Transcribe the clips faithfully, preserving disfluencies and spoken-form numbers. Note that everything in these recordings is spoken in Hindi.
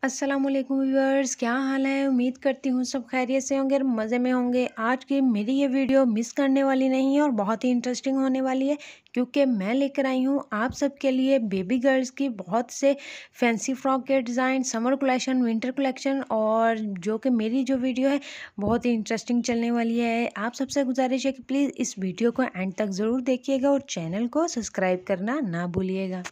अस्सलाम वालेकुम व्यूअर्स, क्या हाल है। उम्मीद करती हूँ सब खैरियत से होंगे और मज़े में होंगे। आज की मेरी ये वीडियो मिस करने वाली नहीं है और बहुत ही इंटरेस्टिंग होने वाली है, क्योंकि मैं लेकर आई हूँ आप सबके लिए बेबी गर्ल्स की बहुत से फैंसी फ्रॉक के design, summer collection, winter collection, और जो कि मेरी जो वीडियो है बहुत ही इंटरेस्टिंग चलने वाली है। आप सबसे गुजारिश है कि प्लीज़ इस वीडियो को एंड तक ज़रूर देखिएगा और चैनल को सब्सक्राइब करना ना भूलिएगा।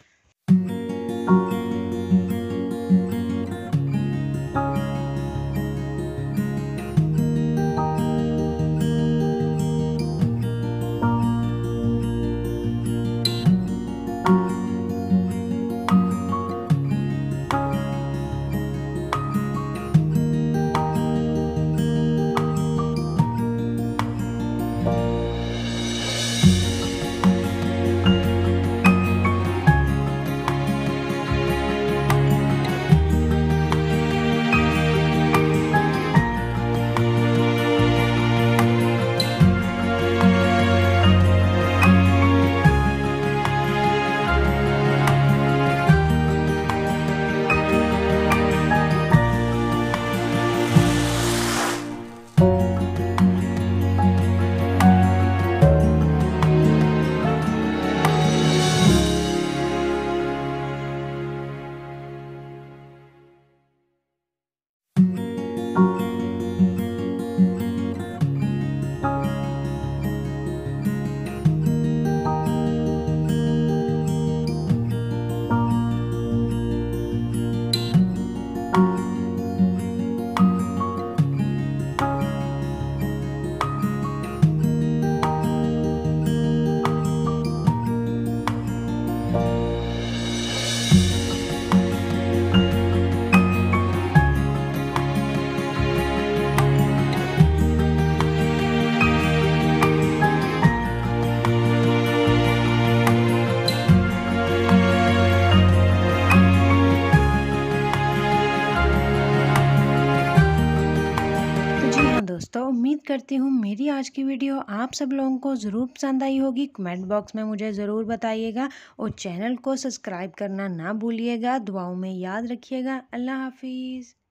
जी हाँ दोस्तों, उम्मीद करती हूँ मेरी आज की वीडियो आप सब लोगों को ज़रूर पसंद आई होगी। कमेंट बॉक्स में मुझे ज़रूर बताइएगा और चैनल को सब्सक्राइब करना ना भूलिएगा। दुआओं में याद रखिएगा। अल्लाह हाफिज़।